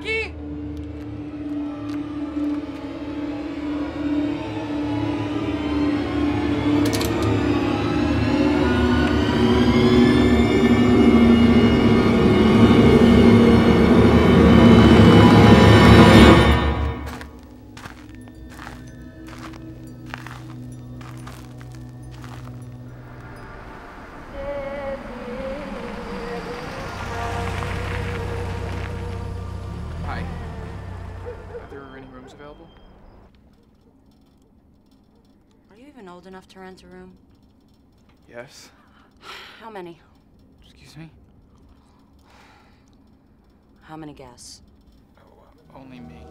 Jackie? Available? Are you even old enough to rent a room? Yes. How many? Excuse me? How many guests? Oh, only me.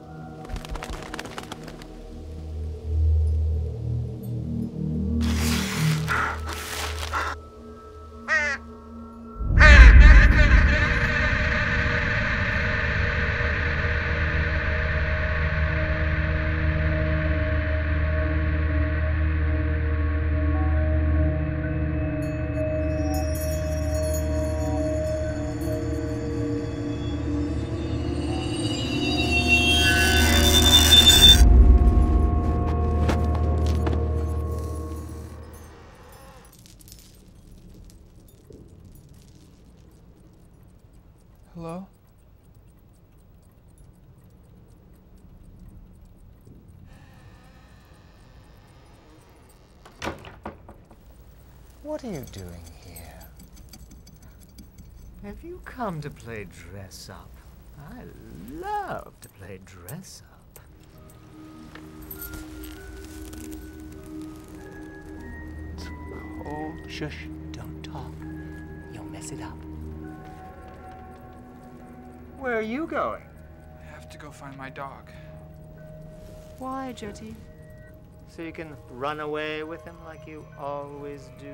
Hello? What are you doing here? Have you come to play dress up? I love to play dress up. Oh, shush, don't talk. You'll mess it up. Where are you going? I have to go find my dog. Why, Jetty? So you can run away with him like you always do?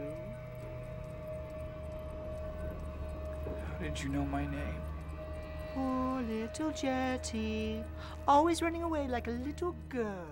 How did you know my name? Poor little Jetty. Always running away like a little girl.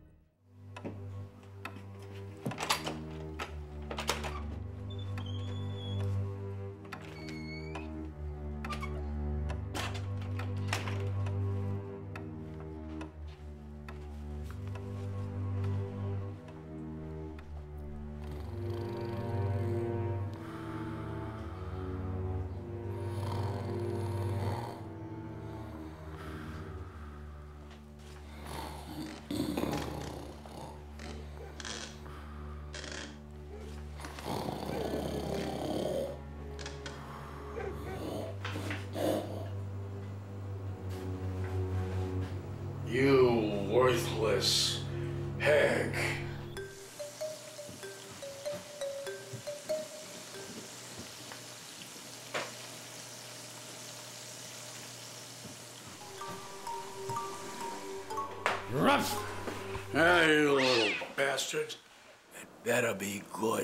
You worthless hag. Ruff! Hey, you little bastard. It better be good.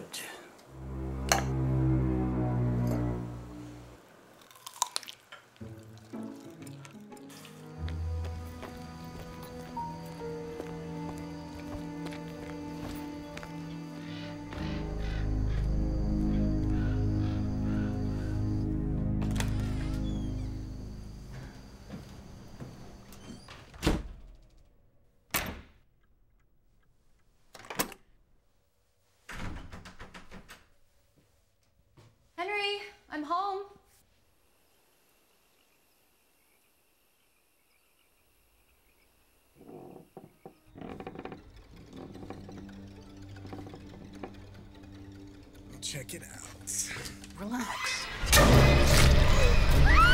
Henry, I'm home. Check it out. Relax.